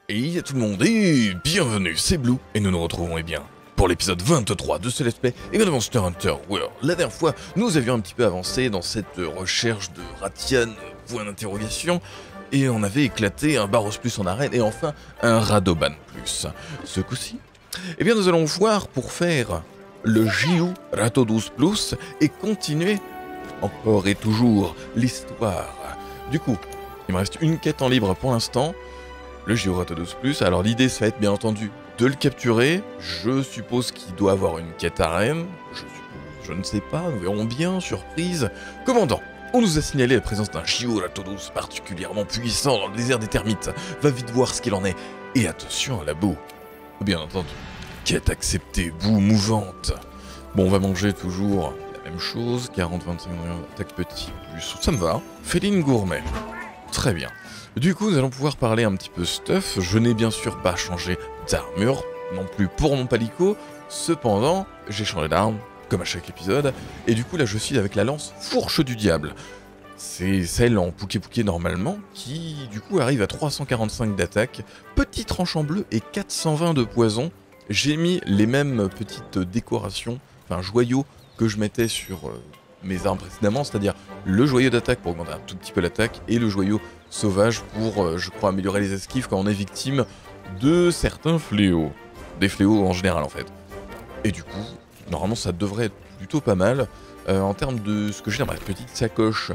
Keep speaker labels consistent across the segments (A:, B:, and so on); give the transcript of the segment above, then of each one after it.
A: Et tout le monde, et bienvenue, c'est Blue, et nous nous retrouvons pour l'épisode 23 de ce Let's Play, et de Monster Hunter World. La dernière fois, nous avions un petit peu avancé dans cette recherche de Ratian, point d'interrogation, et on avait éclaté un Baros Plus en arène, et enfin un Radoban Plus. Ce coup-ci, nous allons voir pour faire le Jiu Ratodus Plus, et continuer, encore et toujours, l'histoire. Du coup, il me reste une quête en libre pour l'instant, le Jiu Ratodus Plus. Alors l'idée, ça va être bien entendu de le capturer. Je suppose qu'il doit avoir une quête arène. Je ne sais pas, nous verrons bien, surprise. Commandant, on nous a signalé la présence d'un Jiu Ratodus particulièrement puissant dans le désert des termites. Va vite voir ce qu'il en est. Et attention à la boue. Bien entendu. Quête acceptée, boue mouvante. Bon, on va manger toujours la même chose. 40, 25, attaque petit plus. Ça me va. Hein. Féline gourmet. Très bien. Du coup, nous allons pouvoir parler un petit peu stuff. Je n'ai bien sûr pas changé d'armure, non plus pour mon palico. Cependant, j'ai changé d'arme, comme à chaque épisode. Et du coup, là, je suis avec la lance Fourche du Diable. C'est celle en pouké-pouké normalement, qui du coup arrive à 345 d'attaque, petit tranchant bleu et 420 de poison. J'ai mis les mêmes petites décorations, enfin joyaux, que je mettais sur mes armes précédemment, c'est-à-dire le joyau d'attaque pour augmenter un tout petit peu l'attaque, et le joyau sauvage pour, je crois, améliorer les esquives quand on est victime de certains fléaux. Des fléaux en général, en fait. Et du coup, normalement, ça devrait être plutôt pas mal. En termes de ce que j'ai dans ma petite sacoche,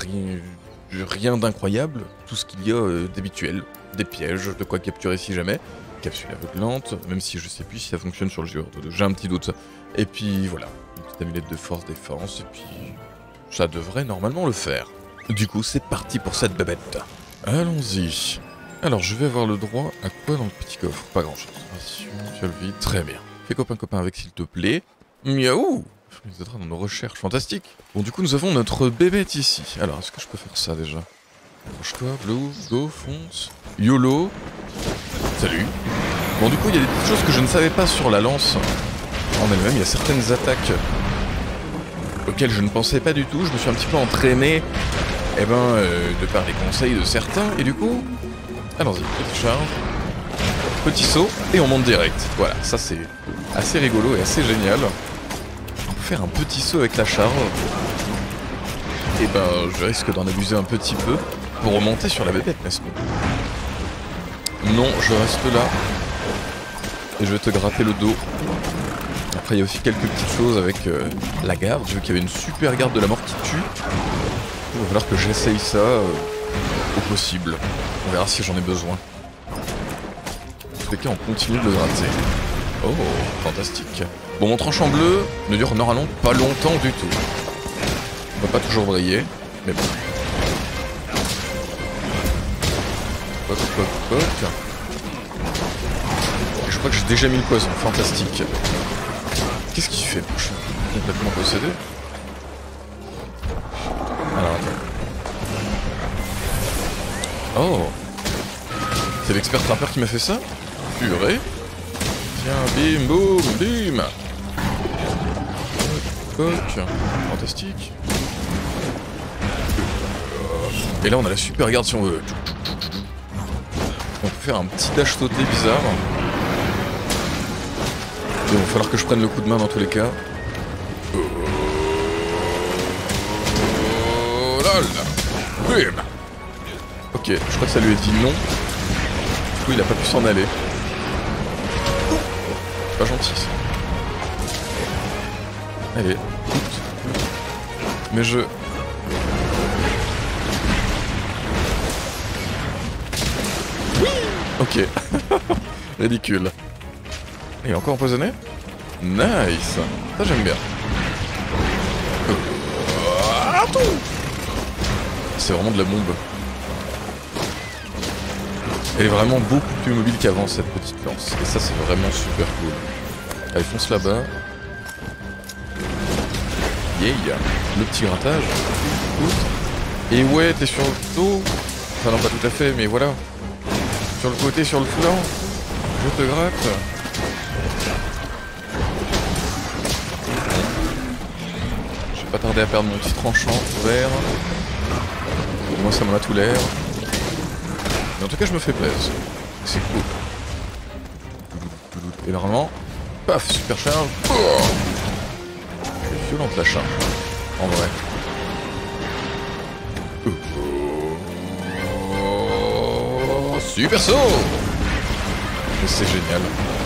A: rien d'incroyable. Tout ce qu'il y a d'habituel. Des pièges, de quoi capturer si jamais. Capsule aveuglante, même si je sais plus si ça fonctionne sur le jeu. J'ai un petit doute. Et puis voilà, une petite amulette de force défense, et puis ça devrait normalement le faire. Du coup, c'est parti pour cette bébête. Allons-y. Alors, je vais avoir le droit à quoi dans le petit coffre? Pas grand-chose. Tu as le vide, très bien. Fais copain avec s'il te plaît. Miaou! Je nous aidera dans nos recherches, fantastique. Bon, du coup, nous avons notre bébête ici. Alors, est-ce que je peux faire ça déjà? Approche-toi, Blue, go, fonce. YOLO. Salut. Bon, du coup, il y a des petites choses que je ne savais pas sur la lance. En elle-même, il y a certaines attaques auxquelles je ne pensais pas du tout. Je me suis un petit peu entraîné, de par les conseils de certains, et du coup, allons-y, petite charge, petit saut, et on monte direct. Voilà, ça c'est assez rigolo et assez génial. On peut faire un petit saut avec la charge, et je risque d'en abuser un petit peu pour remonter sur la bébête, n'est-ce pas? Non, je reste là, et je vais te gratter le dos. Après, il y a aussi quelques petites choses avec la garde. J'ai vu qu'il y avait une super garde de la mort qui tue. Il va falloir que j'essaye ça au possible. On verra si j'en ai besoin. En tous les cas, on continue de le gratter. Oh, fantastique. Bon, mon tranchant bleu ne dure normalement pas longtemps du tout. On va pas toujours briller, mais bon. Poc. Et je crois que j'ai déjà mis le poison. Fantastique. Qu'est-ce qu'il fait? Je suis complètement possédé. Alors attends. Oh, c'est l'expert trappeur qui m'a fait ça? Purée. Tiens, bim, boum, bim. Poc. Fantastique. Et là on a la super garde si on veut. On peut faire un petit dash sauté bizarre. Il va falloir que je prenne le coup de main dans tous les cas. Oh là là. Bim. Ok, je crois que ça lui a dit non. Du coup, il a pas pu s'en aller. C'est pas gentil ça. Allez, écoute. Mais je... Oui. Ok. Ridicule. Et encore empoisonné? Nice. Ça j'aime bien. C'est vraiment de la bombe. Elle est vraiment beaucoup plus mobile qu'avant cette petite lance. Et ça c'est vraiment super cool. Allez, fonce là-bas. Yeah. Le petit grattage. Et ouais, t'es sur le dos. Enfin non, pas tout à fait, mais voilà. Sur le côté, sur le flanc. Je te gratte. Pas tarder à perdre mon petit tranchant vert. Moi ça m'en a tout l'air. Mais en tout cas je me fais plaisir. C'est cool. Et normalement, paf, super charge. Oh, elle est violente la charge, en vrai. Oh, super saut. C'est génial.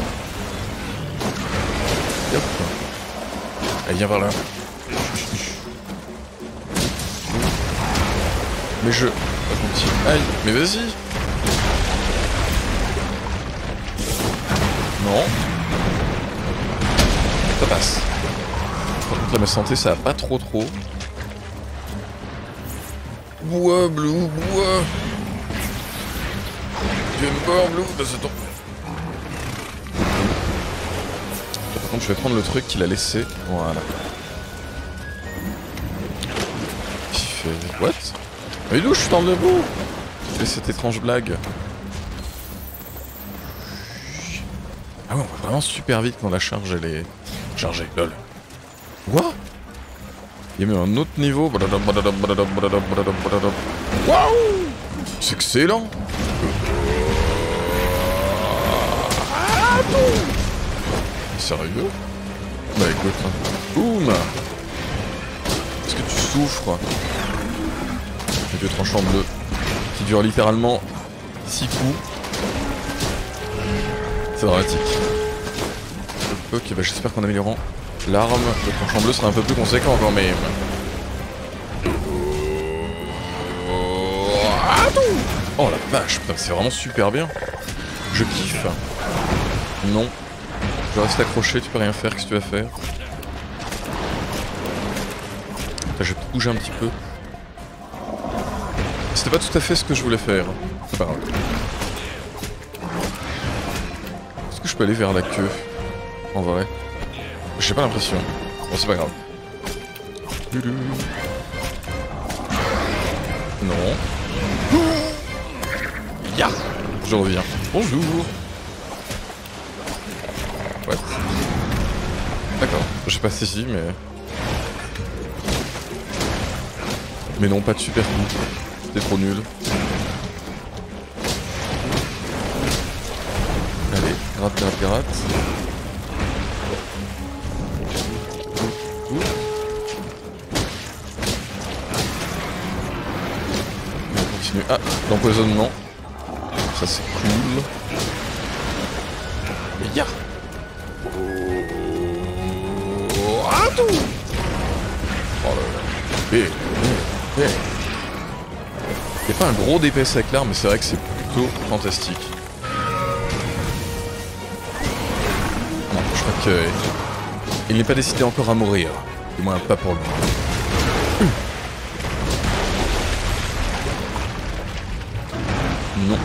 A: Hop. Allez, viens par là. Mais je... Aïe, mais vas-y. Non. Ça passe. Par contre, là, ma santé, ça va pas trop. Bois, Blue, bois. Tu aimes pas, Blue? Bah, c'est ton... Par contre, je vais prendre le truc qu'il a laissé. Voilà. Il fait... What? Mais d'où je suis dans le debout? J'ai fait cette étrange blague. Ah ouais, on va vraiment super vite quand la charge elle est chargée. Lol. What? Il y a même un autre niveau. Waouh! C'est excellent! Sérieux? Bah écoute. Boum! Est-ce que tu souffres? Le vieux tranchant bleu. Qui dure littéralement 6 coups. C'est dramatique. Ok, bah j'espère qu'en améliorant l'arme, le tranchant bleu sera un peu plus conséquent quand même. Oh la vache, putain, c'est vraiment super bien. Je kiffe. Non. Je reste accroché, tu peux rien faire, qu'est-ce que tu vas faire? Là, je vais bouger un petit peu. C'était pas tout à fait ce que je voulais faire. C'est pas grave. Est-ce que je peux aller vers la queue? En vrai. J'ai pas l'impression. Bon, c'est pas grave. Non. Ya! Je reviens. Bonjour. Ouais. D'accord. J'ai passé ici, mais... Mais non, pas de super coup. C'était trop nul. Allez, gratte. On continue. Ah, l'empoisonnement. Ça c'est cool. Et ya! Ah tout! Oh là là. Il n'y a pas un gros DPS avec l'arme, mais c'est vrai que c'est plutôt fantastique. Non, je crois que... il n'est pas décidé encore à mourir. Du moins, pas pour lui. Non.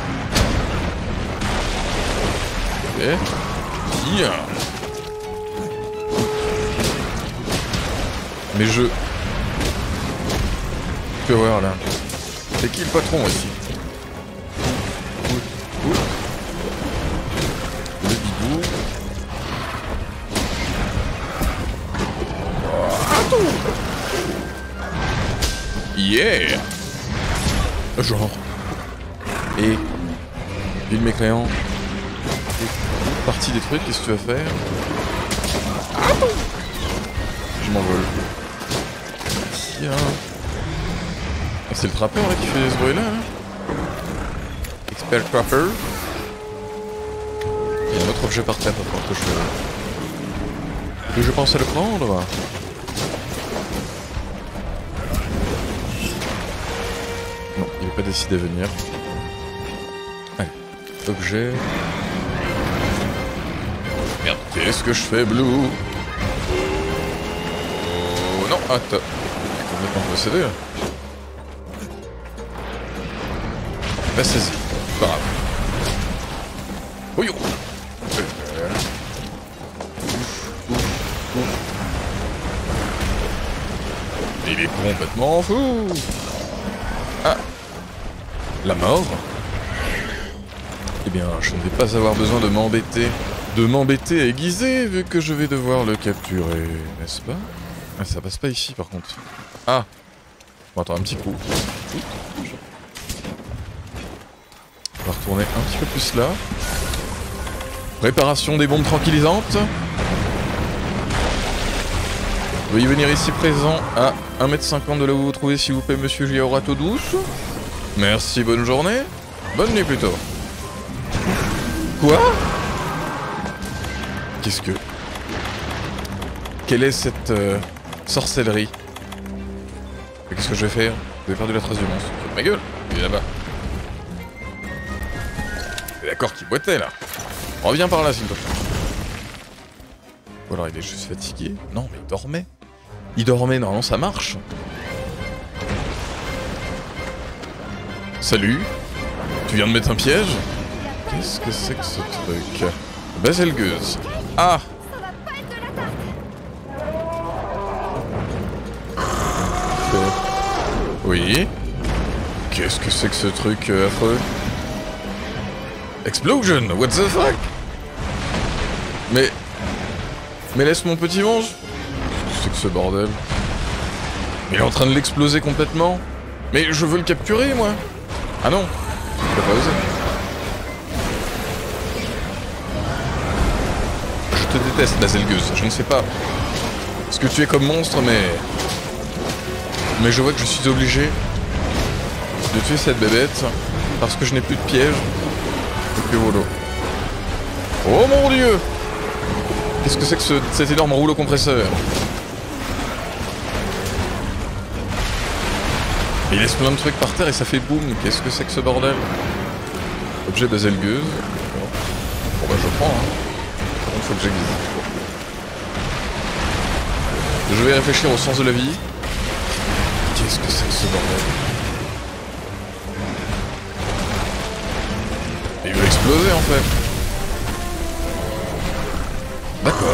A: Ok. Bien. Mais je... Tu peux voir là. C'est qui le patron ici? Le bidou. Yeah! Genre. Et... ville mécréant. Partie des trucs, qu'est-ce que tu vas faire? Je m'envole. Tiens. Ah, c'est le trappeur là qui fait ce bruit là, hein. Expert Trapper. Il y a un autre objet par terre par contre que je pense à le prendre. Non, il n'est pas décidé à venir. Allez, objet. Merde, qu'est-ce que je fais, Blue? Oh non, attends. Complètement possédé là. Bah saisis, pas grave. Oh yo. Il est complètement fou. Ah. La mort. Eh bien, je ne vais pas avoir besoin de m'embêter à aiguiser, vu que je vais devoir le capturer, n'est-ce pas? Ah, ça passe pas ici, par contre. Ah. Bon, attends, un petit coup. On va retourner un petit peu plus là. Préparation des bombes tranquillisantes. Veuillez venir ici présent à 1,50 m de là où vous vous trouvez, s'il vous plaît, monsieur Giaorato douce. Merci, bonne journée. Bonne nuit plutôt. Quoi? Qu'est-ce que... Quelle est cette sorcellerie? Qu'est-ce que je vais faire? Vous avez perdu la trace du monstre. Ma gueule, il est là-bas. D'accord, qui boitait là. Reviens par là, s'il te plaît. Ou alors il est juste fatigué. Non, mais il dormait. Il dormait, normalement ça marche. Salut. Tu viens de mettre un piège? Qu'est-ce que c'est que ce truc? Baselgeuse. Ah! Oui. Qu'est-ce que c'est que ce truc affreux? Explosion! What the fuck? Mais laisse mon petit mange. Qu'est-ce que c'est que ce bordel? Il est en train de l'exploser complètement. Mais je veux le capturer, moi. Ah non, je peux pas oser. Je te déteste, Baselgeuse. Je ne sais pas ce que tu es comme monstre, mais je vois que je suis obligé de tuer cette bébête parce que je n'ai plus de piège. Et puis voilà. Oh mon dieu! Qu'est-ce que c'est que cet énorme rouleau compresseur? Il laisse plein de trucs par terre et ça fait boum. Qu'est-ce que c'est que ce bordel? Objet baselgeuse. Bon bah je prends hein. Par contre faut que j'aiguise. Je vais réfléchir au sens de la vie. Qu'est-ce que c'est que ce bordel? Il veut exploser en fait. D'accord.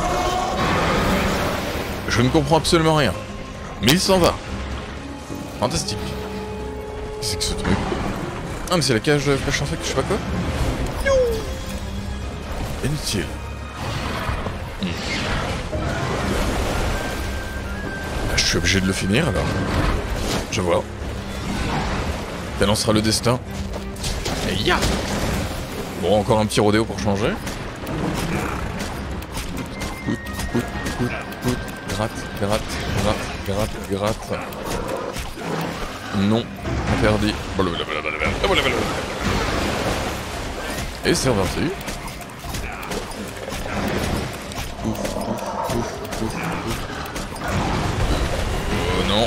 A: Je ne comprends absolument rien. Mais il s'en va. Fantastique. Qu'est-ce que c'est que ce truc? Ah mais c'est la cage flash infect, je sais pas quoi. Inutile. Je suis obligé de le finir alors. Je vois. Tel en sera le destin. Et ya! Bon, encore un petit rodéo pour changer. Gratte, gratte, gratte, gratte, gratte. Non, interdit. Et c'est reparti. Oh non.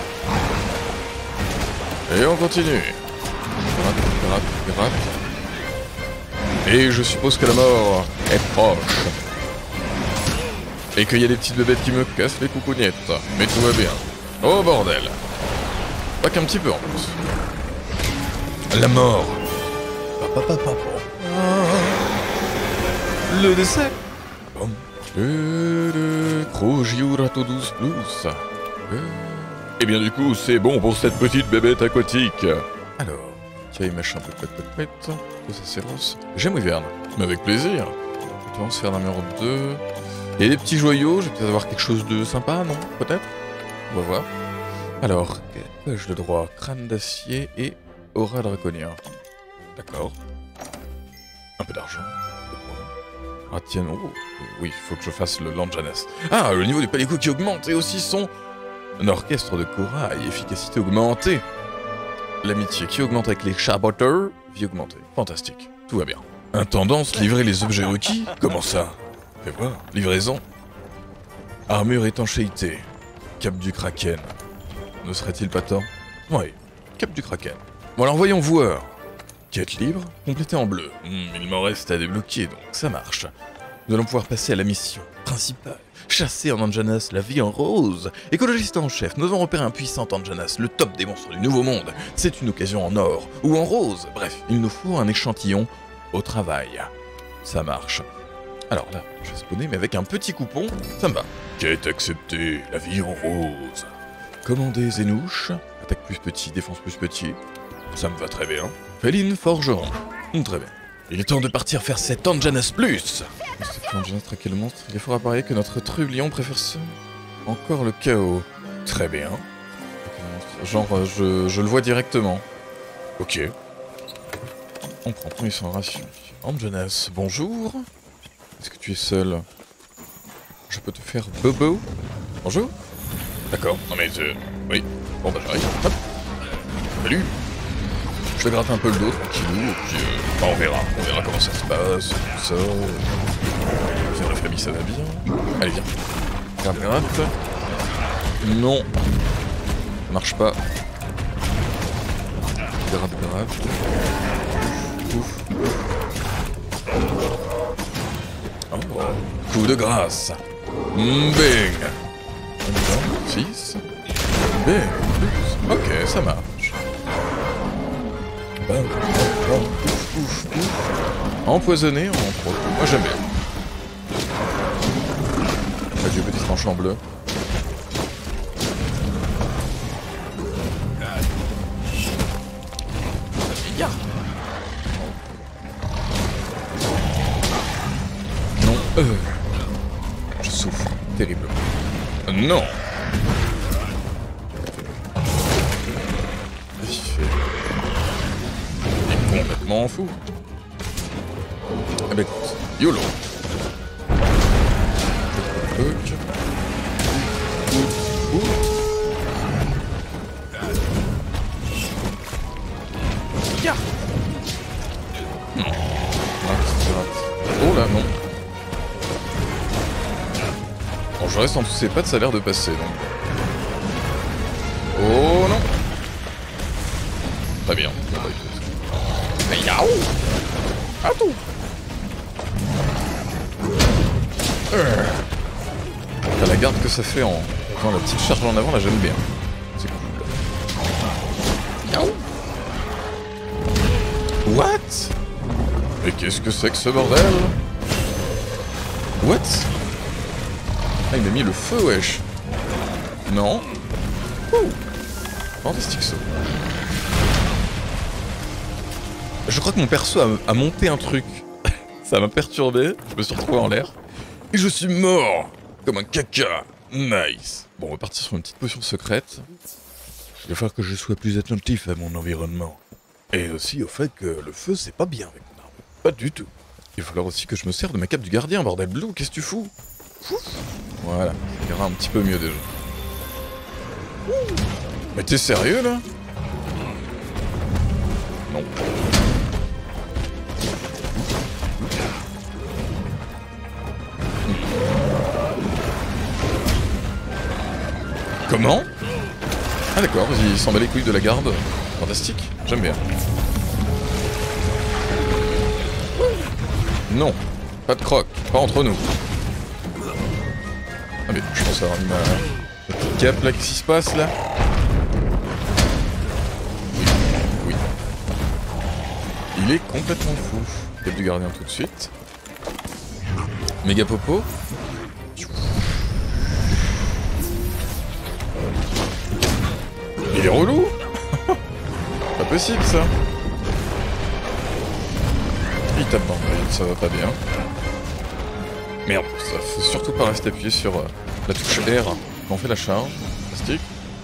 A: Et on continue. Gratte, gratte, gratte. Et je suppose que la mort est proche. Et qu'il y a des petites bébêtes qui me cassent les coucougnettes. Mais tout va bien. Oh bordel. Pas qu'un petit peu en plus. La mort. Le décès. Giaorato 12 plus. Et bien du coup, c'est bon pour cette petite bébête aquatique. Alors, tiens, machin, pet. Ça c'est rose. J'aime Wyvern, mais avec plaisir. On va se faire numéro 2. Il y a des petits joyaux, je vais peut-être avoir quelque chose de sympa, non? Peut-être? On va voir. Alors, quelle page de droit? Crâne d'acier et aura draconien. D'accord. Un peu d'argent. Ah tiens, oh, oui, il faut que je fasse le Lanjanas. Ah, le niveau du palico qui augmente et aussi son orchestre de corail, efficacité augmentée. L'amitié qui augmente avec les chaboteurs, vie augmentée. Fantastique, tout va bien. Intendance, livrer les objets requis? Comment ça? Fais voir, livraison. Armure étanchéité. Cap du Kraken. Ne serait-il pas temps? Oui, cap du Kraken. Bon alors voyons voir. Quête libre, complétée en bleu. Il m'en reste à débloquer, donc ça marche. Nous allons pouvoir passer à la mission principale. Chasser en Anjanas la vie en rose. Écologiste en chef, nous avons repéré un puissant Anjanas, le top des monstres du Nouveau Monde. C'est une occasion en or ou en rose. Bref, il nous faut un échantillon au travail. Ça marche. Alors là, je vais spawner, mais avec un petit coupon, ça me va. Quête acceptée, la vie en rose. Commander Zénouche, attaque plus petit, défense plus petit. Ça me va très bien. Féline forgeron. Très bien. Il est temps de partir faire cet Anjanas plus. Anjanas traquer le monstre. Il est fort à parier que notre trublion préfère ce... Encore le chaos. Très bien. Genre, je le vois directement. Ok. On prend ton sans ration. Jonas, bonjour. Est-ce que tu es seul? Je peux te faire bobo? Bonjour. D'accord, non mais oui. Bon bah j'arrive. Hop. Salut. Je vais gratter un peu le dos, tranquillou, et puis bah, on verra comment ça se passe, tout ça. Faire la famille, ça va bien. Allez, viens. Gratte. Non. Ça marche pas. Gratte. Ouf. Oh, coup de grâce. Bing. 6. Bing. Ok, ça marche. Ouf. Empoisonné, entre autres. Moi j'aime bien. Adieu petit tranchant bleu. Non. Je souffre terriblement. Non. Il est complètement fou. Eh ben écoute, YOLO. Oh là, non. Bon, je reste en dessous de ses pattes, ça a l'air de passer, donc. Oh non. Très bien. Mais yaou. Ah tout. La garde que ça fait en faisant la petite charge en avant, là j'aime bien. C'est cool. Yaou. What? Mais qu'est-ce que c'est que ce bordel? What? Ah, il m'a mis le feu, wesh. Non. Ouh. Fantastique saut. Je crois que mon perso a monté un truc. Ça m'a perturbé, je me suis retrouvé en l'air. Et je suis mort comme un caca. Nice. Bon, on va partir sur une petite potion secrète. Il va falloir que je sois plus attentif à mon environnement. Et aussi au fait que le feu, c'est pas bien avec mon arme. Pas du tout. Il va falloir aussi que je me sers de ma cape du gardien, bordel bleu, qu'est-ce que tu fous? Voilà, ça ira un petit peu mieux déjà. Mais t'es sérieux là? Non. Comment? Ah d'accord, il s'en bat les couilles de la garde. Fantastique, j'aime bien. Non, pas de croc, pas entre nous. Ah mais je pense avoir ma petite cape là, qu'est-ce qui se passe là? Oui. Il est complètement fou. Cape du gardien tout de suite. Méga popo. Il est relou. Pas possible ça. Il tape dans le ça va pas bien. Merde, ça faut surtout pas rester appuyé sur la touche R quand on fait la charge. Plastique.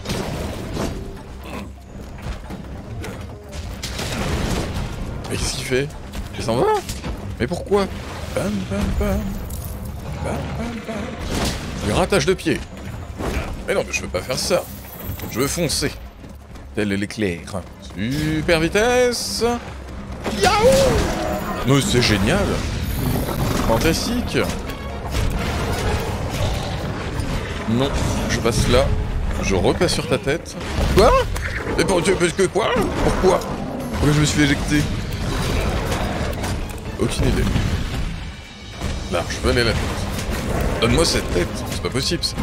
A: Mais qu'est-ce qu'il fait? Il s'en va? Mais pourquoi? Bam bam bam. Bam bam bam. Grattage de pied. Mais non, mais je veux pas faire ça. Je veux foncer. Tel l'éclair. Super vitesse. Yaou! Mais c'est génial. Fantastique. Non, je passe là. Je repasse sur ta tête. Quoi? Mais parce que quoi? Pourquoi? Pourquoi je me suis éjecté? Aucune idée. Là, je veux aller la tête. Donne-moi cette tête. C'est pas possible ça.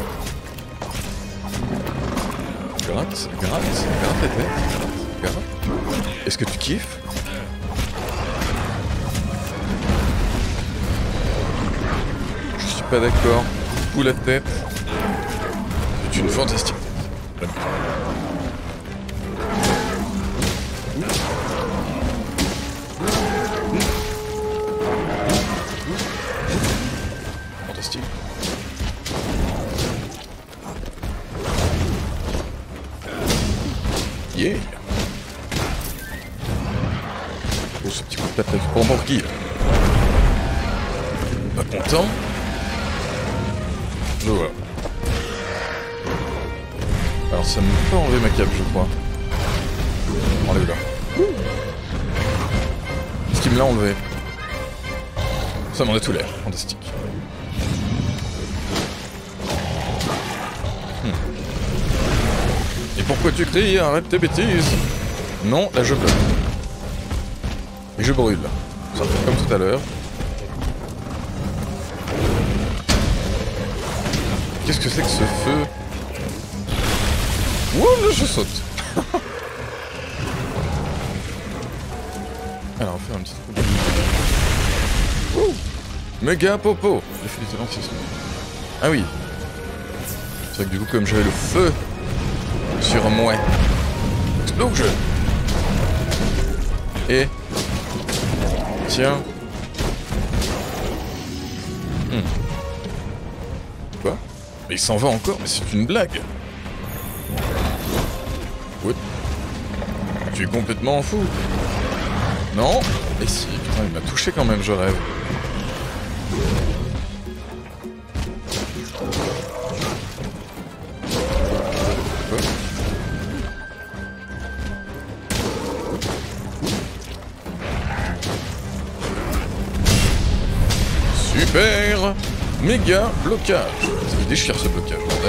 A: Gratte la tête. Gratte. Est-ce que tu kiffes? Je suis pas d'accord. Fous la tête. C'est une fantastique tête. Fantastique. Yeah. tranquille. Pas content. Je vois. Alors ça ne peut pas enlever ma cape, je crois. Enlève-la. Est-ce qu'il me l'a enlevé? Ça m'en a tout l'air. Fantastique. Et pourquoi tu cries? Arrête tes bêtises. Non, là je bloque. Et je brûle. Ça fait comme tout à l'heure. Qu'est-ce que c'est que ce feu? Ouh, là je saute. Alors on va faire un petit coup de... Ouh, méga popo. J'ai fait du lentissement. Ah oui. C'est vrai que du coup comme j'avais le feu sur moi. Explosion. Et... Tiens. Quoi? Mais il s'en va encore? Mais c'est une blague. Ouais. Tu es complètement fou. Non? Et si, putain, il m'a touché quand même, je rêve. Quoi? Super! Méga blocage. Ça me déchire ce blocage, bordel.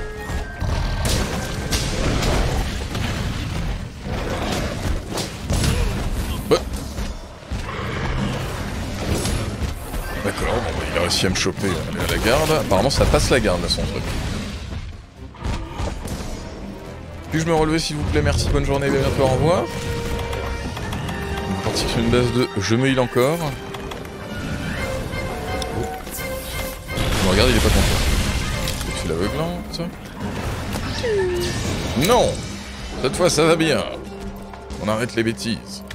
A: Bah. D'accord, bon, bah, il a réussi à me choper à la garde. Apparemment ça passe la garde là son truc. Puis-je me relever s'il vous plaît? Merci, bonne journée, à bientôt, au revoir. On est parti sur une base de je me heal encore. Regarde, il est pas content. C'est l'aveuglante. Non! Cette fois, ça va bien. On arrête les bêtises.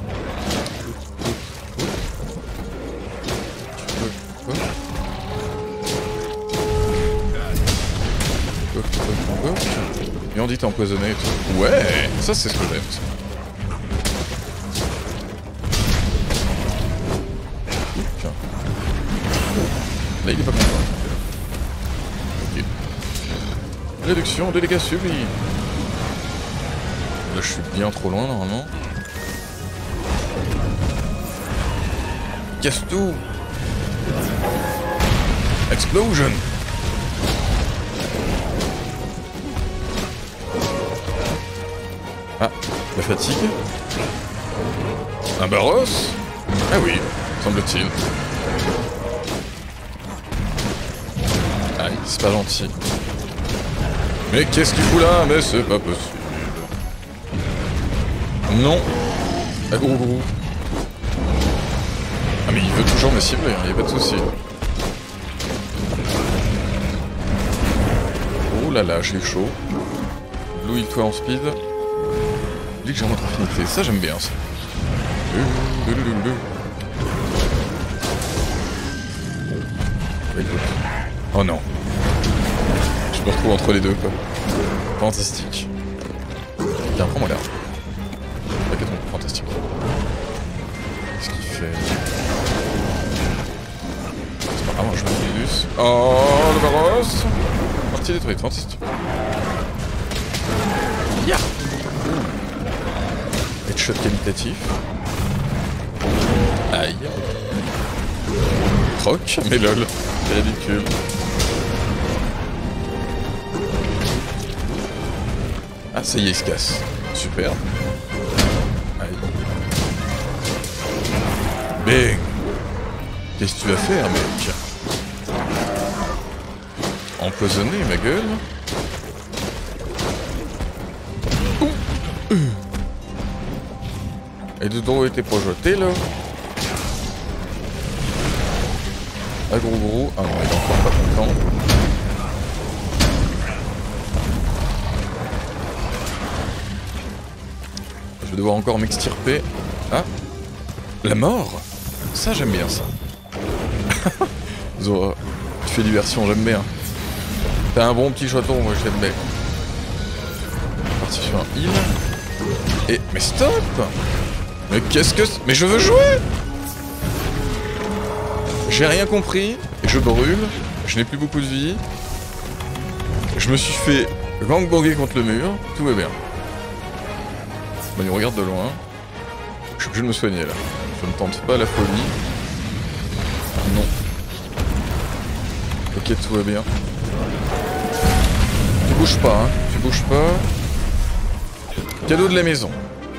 A: Et on dit t'es empoisonné et tout. Ouais! Ça, c'est ce que j'aime, ça. Tiens. Là, il est pas content. Réduction de dégâts subis. Là je suis bien trop loin normalement. Casse tout. Explosion. Ah, la fatigue. Un Barros. Ah oui, semble-t-il. Aïe, c'est pas gentil. Mais qu'est-ce qu'il fout là? Mais c'est pas possible. Non. Ah, gros. Ah mais il veut toujours me cibler, hein, y a pas de souci. Oh là là, j'ai chaud. Blue, toi en speed. Dis que j'ai un autre affinité, ça j'aime bien ça. Oh non. Je me retrouve entre les deux, quoi. Fantastique. Tiens, prends-moi l'air. Fantastique. Qu'est-ce qu'il fait? C'est pas grave, je me dis. Oh, le Barros! Partie détruite, fantastique. Ya! Headshot qualitatif. Aïe. Croc, mais lol. C'est ridicule. Ah, ça y est, il se casse. Super. Aïe. Bing! Qu'est-ce que tu vas faire, mec? Empoisonner, ma gueule? Et de drôle était projeté, là? Ah, gros. Ah non, il est encore pas content. Je vais devoir encore m'extirper. Ah, la mort. Ça, j'aime bien, ça. Zora, tu fais diversion, j'aime bien. T'as un bon petit chaton, moi, j'aime bien. Parti sur un heal. Et... Mais stop! Mais qu'est-ce que... Mais je veux jouer! J'ai rien compris, et je brûle, je n'ai plus beaucoup de vie. Je me suis fait gangbanger contre le mur, tout va bien. Bon, il me regarde de loin. Je suis obligé de me soigner là. Je ne tente pas la folie. Non. Ok, tout va bien. Tu bouges pas, hein. Tu bouges pas. Cadeau de la maison.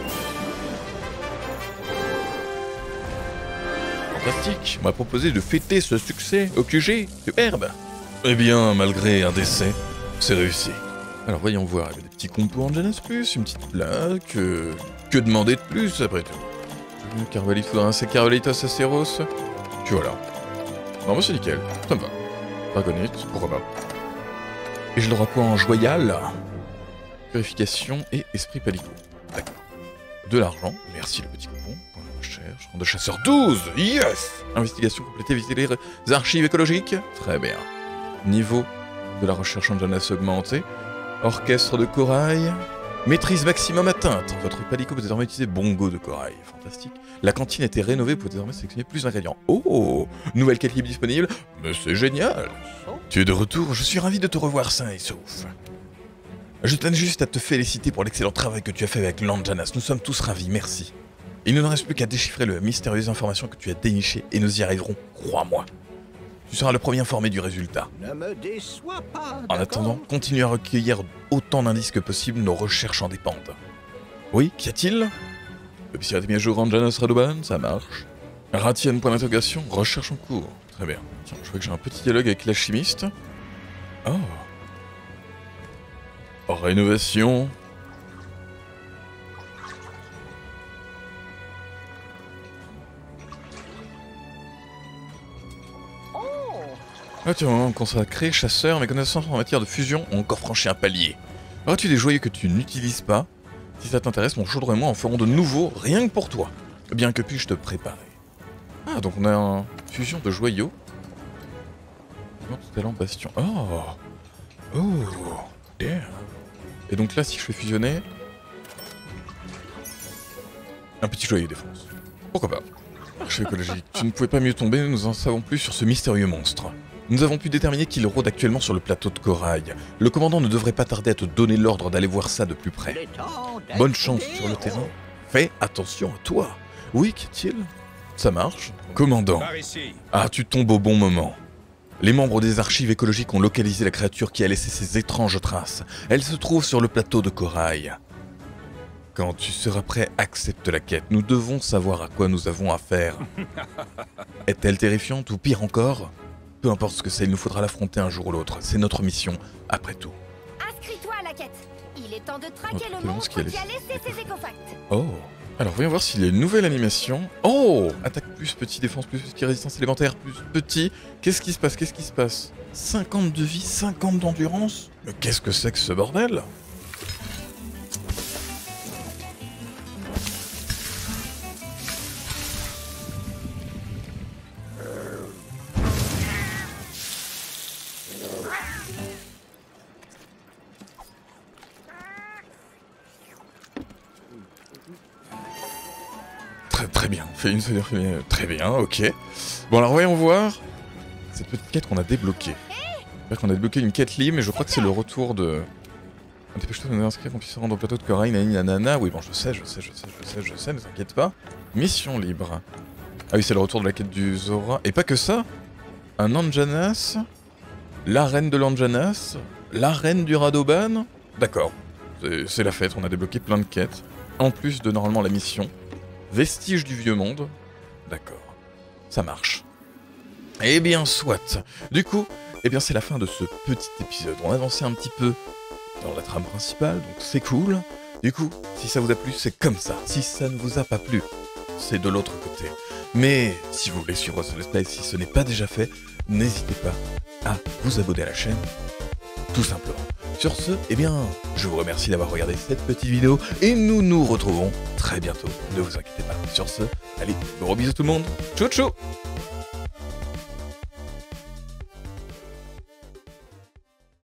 A: Fantastique. On m'a proposé de fêter ce succès au QG. Superbe. Eh bien, malgré un décès, c'est réussi. Alors voyons voir, il y a des petits compos en Janus Plus, une petite plaque, que demander de plus après tout. Carvalito, c'est Carvalitos Aceros. Puis voilà. Non, moi c'est nickel, ça me va. Dragonite, pourquoi pas. Et je le quoi en joyal. Purification et esprit palico. D'accord. De l'argent, merci le petit coupon. Point de recherche, rang de chasseur 12, yes. Investigation complétée, visiter les archives écologiques. Très bien. Niveau de la recherche en Janus augmenté. Orchestre de corail. Maîtrise maximum atteinte. Votre palico peut désormais utiliser bongo de corail. Fantastique. La cantine a été rénovée, vous pouvez désormais sélectionner plus d'ingrédients. Oh, nouvelle quête libre disponible. Mais c'est génial. Tu es de retour, je suis ravi de te revoir sain et sauf. Je tenais juste à te féliciter pour l'excellent travail que tu as fait avec Lanjanas. Nous sommes tous ravis, merci. Il ne nous reste plus qu'à déchiffrer la mystérieuse information que tu as dénichée et nous y arriverons, crois-moi. Tu seras le premier informé du résultat. Ne me déçois pas, en attendant, continue à recueillir autant d'indices que possible, nos recherches en dépendent. Oui, qu'y a-t-il? Le psychiatre mis à jour Lanjanas Radoban, ça marche. Ratian, point d'interrogation, recherche en cours. Très bien. Tiens, je vois que j'ai un petit dialogue avec l'alchimiste. Oh. Rénovation. Ah tiens, consacré, chasseur, mes connaissances en matière de fusion ont encore franchi un palier. Aurais-tu des joyaux que tu n'utilises pas? Si ça t'intéresse, mon chaudron et moi en ferons de nouveaux, rien que pour toi. Bien que puis-je te préparer? Ah, donc on a une fusion de joyaux. Talent bastion. Oh. Oh. Damn. Et donc là, si je fais fusionner... un petit joyau défense. Pourquoi pas? Archive écologique. Tu ne pouvais pas mieux tomber, nous en savons plus sur ce mystérieux monstre. Nous avons pu déterminer qu'il rôde actuellement sur le plateau de corail. Le commandant ne devrait pas tarder à te donner l'ordre d'aller voir ça de plus près. Bonne chance sur le terrain. Fais attention à toi. Oui, qu'est-il? Ça marche. Commandant. Ah, tu tombes au bon moment. Les membres des archives écologiques ont localisé la créature qui a laissé ses étranges traces. Elle se trouve sur le plateau de corail. Quand tu seras prêt, accepte la quête. Nous devons savoir à quoi nous avons affaire. Est-elle terrifiante ou pire encore? Peu importe ce que c'est, il nous faudra l'affronter un jour ou l'autre. C'est notre mission, après tout.
B: Inscris-toi à la quête. Il est temps de traquer le monstre qui a laissé ses écofacts.
A: Oh. Alors, voyons voir s'il y a une nouvelle animation. Oh! Attaque plus petit, défense plus petit, résistance élémentaire plus petit. Qu'est-ce qui se passe? Qu'est-ce qui se passe? 50 de vie, 50 d'endurance? Mais qu'est-ce que c'est que ce bordel? Très bien, fait une seule très bien, ok. Bon alors voyons voir cette petite quête qu'on a débloquée. C'est-à-dire qu'on a débloqué une quête libre, mais je crois que c'est le retour de... Dépêche-toi de nous inscrire qu'on puisse se rendre au plateau de corail, nanana. Oui bon je sais, ne t'inquiète pas. Mission libre. Ah oui c'est le retour de la quête du Zora. Et pas que ça. Un Lanjanas, la reine de Lanjanas, la reine du Radoban. D'accord, c'est la fête, on a débloqué plein de quêtes. En plus de normalement la mission. Vestiges du vieux monde. D'accord. Ça marche. Eh bien, soit. Du coup, eh bien, c'est la fin de ce petit épisode. On a avancé un petit peu dans la trame principale, donc c'est cool. Du coup, si ça vous a plu, c'est comme ça. Si ça ne vous a pas plu, c'est de l'autre côté. Mais si vous voulez suivre ce let's play, si ce n'est pas déjà fait, n'hésitez pas à vous abonner à la chaîne. Tout simplement. Sur ce, eh bien, je vous remercie d'avoir regardé cette petite vidéo et nous nous retrouvons très bientôt. Ne vous inquiétez pas. Sur ce, allez, gros bisous tout le monde. Ciao ciao.